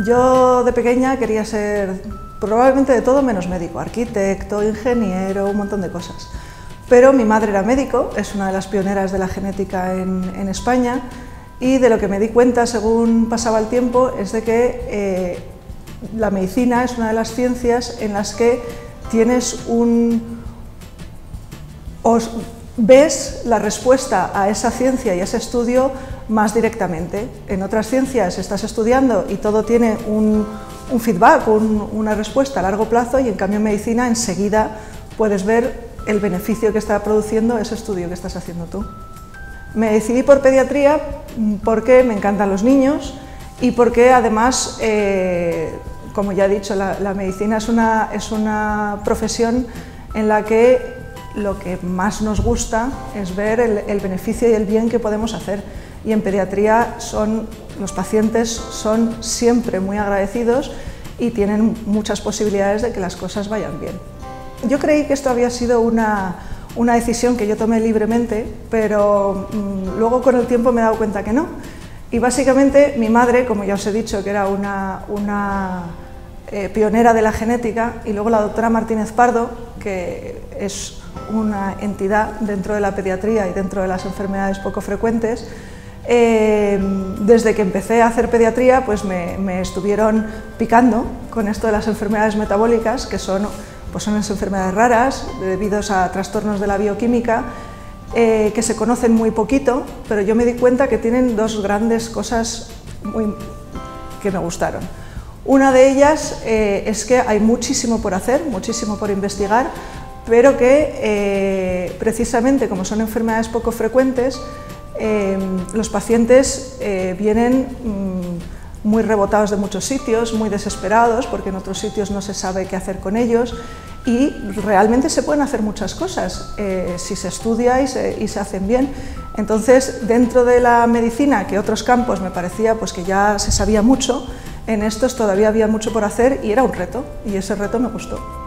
Yo de pequeña quería ser probablemente de todo menos médico, arquitecto, ingeniero, un montón de cosas. Pero mi madre era médico, es una de las pioneras de la genética en España, y de lo que me di cuenta según pasaba el tiempo es de que la medicina es una de las ciencias en las que ves la respuesta a esa ciencia y a ese estudio más directamente. En otras ciencias estás estudiando y todo tiene un feedback, una respuesta a largo plazo, y en cambio en medicina enseguida puedes ver el beneficio que está produciendo ese estudio que estás haciendo tú. Me decidí por pediatría porque me encantan los niños y porque además, como ya he dicho, la medicina es una profesión en la que lo que más nos gusta es ver el beneficio y el bien que podemos hacer, y en pediatría los pacientes son siempre muy agradecidos y tienen muchas posibilidades de que las cosas vayan bien. Yo creí que esto había sido una decisión que yo tomé libremente, pero luego con el tiempo me he dado cuenta que no. Y básicamente mi madre, como ya os he dicho, que era una pionera de la genética, y luego la doctora Martínez Pardo, que es una entidad dentro de la pediatría y dentro de las enfermedades poco frecuentes, desde que empecé a hacer pediatría pues me estuvieron picando con esto de las enfermedades metabólicas, que son unas enfermedades raras debido a trastornos de la bioquímica que se conocen muy poquito, pero yo me di cuenta que tienen dos grandes cosas que me gustaron. Una de ellas es que hay muchísimo por hacer, muchísimo por investigar, pero que precisamente como son enfermedades poco frecuentes, los pacientes vienen muy rebotados de muchos sitios, muy desesperados, porque en otros sitios no se sabe qué hacer con ellos, y realmente se pueden hacer muchas cosas si se estudia y se hacen bien. Entonces, dentro de la medicina, que otros campos me parecía pues que ya se sabía mucho, en estos todavía había mucho por hacer y era un reto, y ese reto me gustó.